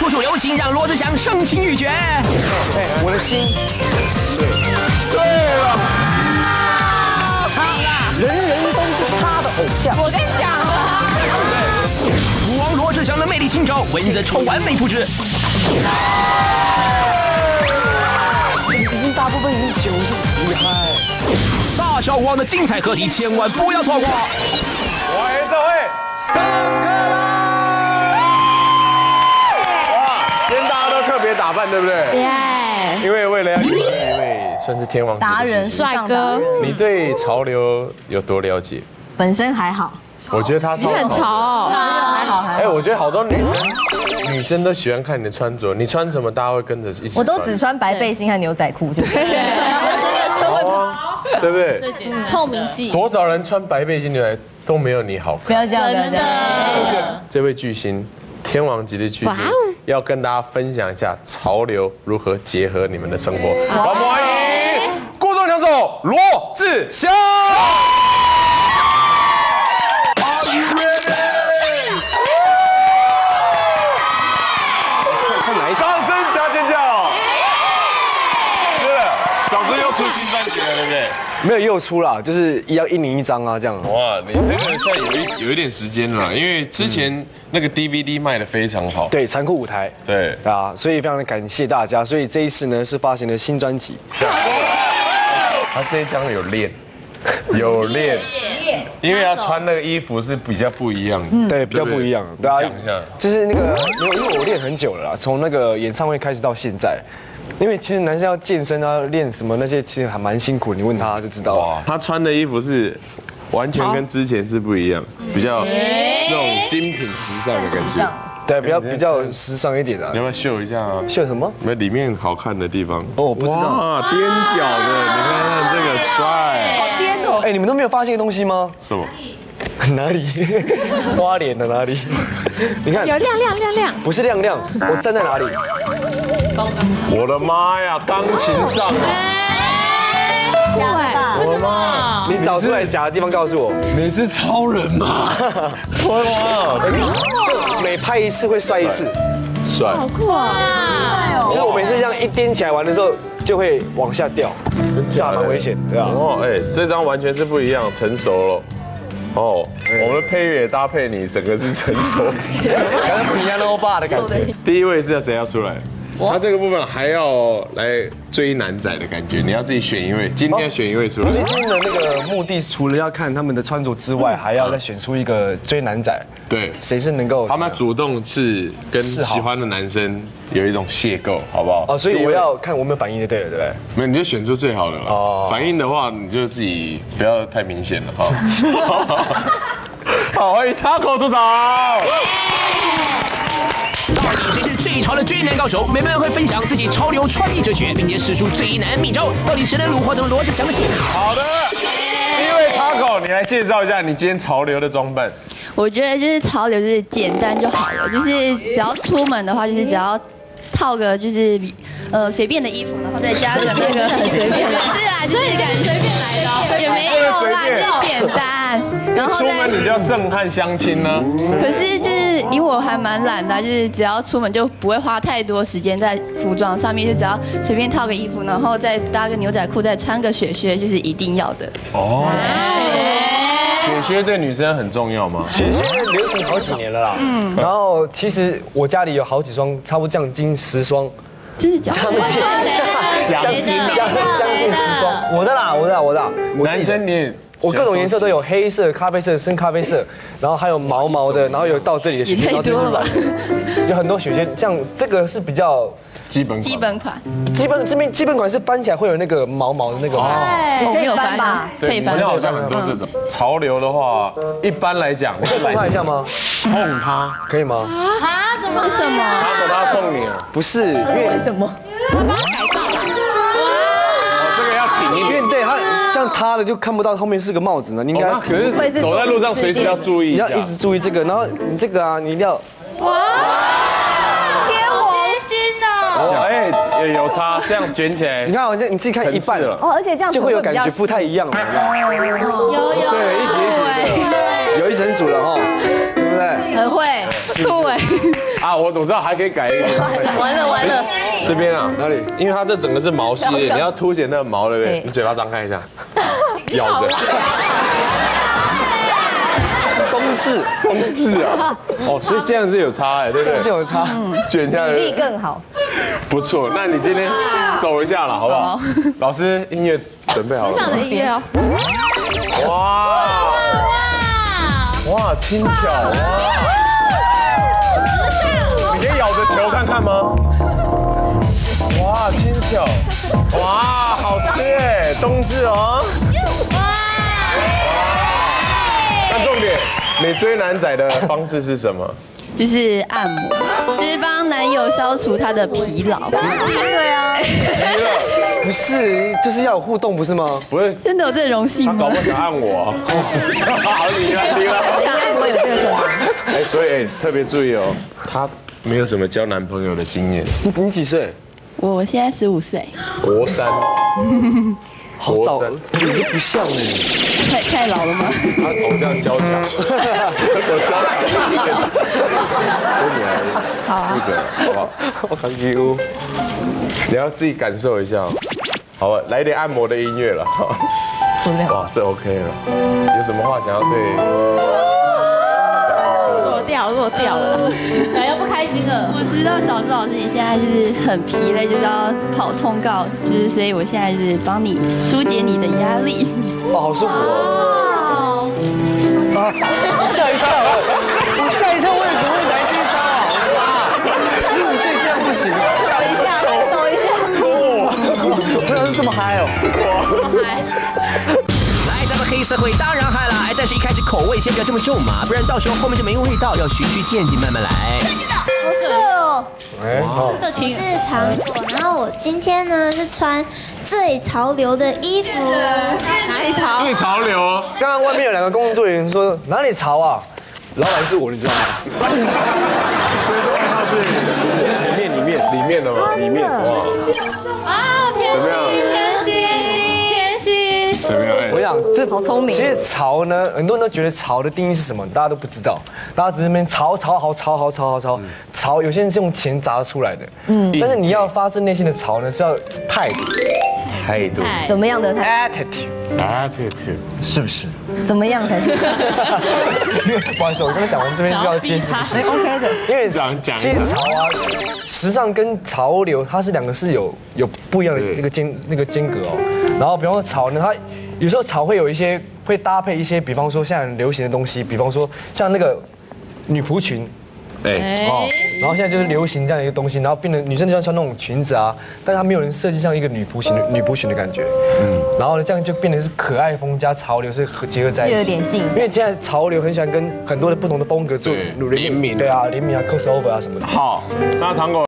处处留情，让罗志祥伤心欲绝。 我的心碎了。 人人都是他的偶像。 我跟你讲了， 舞王罗志祥的魅力新招，蚊子臭完美复制。 已经大部分已经90厉害。 大小舞王的精彩合体，千万不要错过。 欢迎各位上课啦！哇，今天大家都特别打扮，对不对？ 耶！ 因为为了要迎接一位算是天王级的达人巨星帅哥， 你对潮流有多了解？ 本身还好， 我觉得他超你很潮哦，还好还好。 哎，我觉得好多女生都喜欢看你的穿着，你穿什么，大家会跟着一起穿。 我都只穿白背心和牛仔裤，就对不对？ 透明系， 多少人穿白背心牛仔都没有你好看。 不要这样，不要这样。 这位巨星，天王级的巨星，要跟大家分享一下潮流如何结合你们的生活。我们欢迎故中强手罗志祥。掌声加尖叫！是了，总之又出新专辑了，对不对？ 没有又出啦，就是一样1年1张啊，这样。 哇，你这个算有一点时间了，因为之前那个 DVD 卖得非常好。 对，残酷舞台。 对啊，所以非常的感谢大家。所以这一次呢是发行了新专辑。 他这一张有练，有练，因为他穿那个衣服是比较不一样的。 对，比较不一样。对啊， 讲一下， 就是那个，因为我练很久了啦，从那个演唱会开始到现在。因为其实男生要健身啊，练什么那些其实还蛮辛苦，你问他就知道。 哇，他穿的衣服是完全跟之前是不一样，比较那种精品时尚的感觉。 对，比较时尚一点的。 你要不要秀一下啊？ 秀什么？ 那里面好看的地方。 哦，我不知道。 哇，踮脚的，你看这个帅。 好颠哦！ 哎，你们都没有发现一个东西吗？ 什么？ 哪里？花脸的哪里？你看， 有亮， 不是亮亮，我站在哪里？ 我的妈呀，钢琴上啊！ 假的吧？ 我的妈！你找出来假的地方告诉我。 你是超人吗？哇， 每拍一次会帅一次， 帅！ 好酷啊！ 就是我每次这样一颠起来玩的时候就会往下掉，这还蛮危险，对吧？ 哦，哎，这张完全是不一样，成熟了。哦，我们的配乐也搭配你，整个是成熟， 可能平安欧巴的感觉。 第一位是谁要出来？他这个部分还要来追男仔的感觉，你要自己选一位，今天选一位出来。 最近的那个目的除了要看他们的穿着之外，还要再选出一个追男仔， 对， 谁是能够他们主动是跟喜欢的男生有一种邂逅，好不好？ 哦，所以我要看我有没有反应就对了，对不对？ 没有你就选出最好的了。哦，反应的话你就自己不要太明显了哈。好，欢迎 Taco 出场。 到底谁是最潮的追男高手？美们会分享自己潮流穿衣哲学，并且使出最难秘招。到底谁能虏获这罗志祥的心？ 好的，第一位 Taco，你来介绍一下你今天潮流的装扮。 我觉得就是潮流就是简单就好了，就是只要出门的话，就是只要套个就是随便的衣服，然后再加个那个很随便的，是啊，就是感觉随便来的，也没有啦，就是简单，然后出门你就要震撼相亲呢。 可是就是因为我还蛮懒的，就是只要出门就不会花太多时间在服装上面，就只要随便套个衣服，然后再搭个牛仔裤，再穿个雪靴，就是一定要的。 哦。雪靴对女生很重要吗？ 雪靴流行好几年了啦。然后其实我家里有好几双，差不多将近10双。 真的假的？ 将近10双。我的啦。 男生你也。 我各种颜色都有，黑色、咖啡色、深咖啡色，然后还有毛毛的，然后有到这里的雪靴， 太多了吧？ 有很多雪靴，像这个是比较基本款， 基本款是翻起来会有那个毛毛的那个。 我没有翻吧？可以翻。 好像很多这种潮流的话，一般来讲， 我可以碰他一下吗？ 碰他可以吗？ 怎么？为什么？ 他碰你啊？ 不是，因为什么？ 他帮他改造了。 这个要挺一点， 因为对他这样塌了就看不到后面是个帽子呢，你应该可是走在路上随时要注意， 你要一直注意这个，然后你这个啊，你一定要。 哇！天王星哦！ 哎，有差，这样卷起来， 你看，好像你自己看一半了， 哦，而且这样就会有感觉不太一样了， 有对，一节一节的，有一整组了哈，对不对？ 很会。 酷哎！ 啊，我知道还可以改一个。 完了， 这边啊， 哪里？ 因为它这整个是毛系列，你要凸显那个毛，对不对？ 对你嘴巴张开一下，咬着。冬至啊，哦，所以这样子有差哎，对不对？ 这有差。 卷下来比例更好。 不错。那你今天走一下了，好不好？老师，音乐准备好了吗？ 时尚的音乐哦。 哇，轻巧哇！你可以咬着球看看吗？哇，轻巧，哇，好吃哎，冬至哦。那重点，你追男仔的方式是什么？ 就是按摩，就是帮男友消除他的疲劳。 对啊， 不是，就是要有互动，不是吗？ 不是， 真的有这荣幸吗他搞不？好想按我。好，你了。 应该不会有这个可能。 哎，所以特别注意哦，他没有什么交男朋友的经验， 你几岁？ 我现在15岁， 国三。 好早，你就不像你。 太老了吗？ 他偶像萧蔷，走萧蔷路线，所以你来负责，好不好？ 我感觉我你要自己感受一下，好吧？来一点按摩的音乐了，哇，这 OK 了。有什么话想要对？ 落掉了， 来要不开心了。 我知道小朱老师你现在就是很疲累，就是要跑通告，就是所以我现在就是帮你疏解你的压力。 哦，好舒服哦。啊！吓一跳，我吓一跳，我也怎么会来这一招啊？15岁这样不行， 抖一下。 不要这么嗨哦。 来，咱们黑社会当然嗨啦！但是一开始口味先不要这么重嘛，不然到时候后面就没味道，要循序渐进，慢慢来。 好色哦。 哎，好。 这情是糖果，然后我今天呢是穿最潮流的衣服， 哪里潮？ 最潮流。 刚刚外面有2个工作人员说哪里潮啊？老板是我，你知道吗？ 里面的吗？里面哇。怎么样？ 偏心。 怎么样？哎我想这好聪明其实潮呢，很多人都觉得潮的定义是什么，大家都不知道，大家只是那边潮，潮，有些人是用钱砸出来的，但是你要发自内心的潮呢，是要态度态度怎么样的态？ ，attitude，是不是？ 怎么样才是不好意思，我刚才讲完这边就要接是不是？ ？OK 的。 因为讲其实潮啊，时尚跟潮流，它是2个是有不一样的那个间隔哦。然后比方说潮呢，它有时候潮会有一些会搭配一些，比方说现在很流行的东西，比方说像那个女仆裙。 哎， 哦，然后现在就是流行这样一个东西，然后变成女生就要穿那种裙子啊，但是它没有人设计像一个女仆裙的感觉，然后呢这样就变成是可爱风加潮流是结合在一起， 又有点性因为现在潮流很喜欢跟很多的不同的风格做对联名对啊，联名啊 ，crossover 啊什么的。 好，那糖果。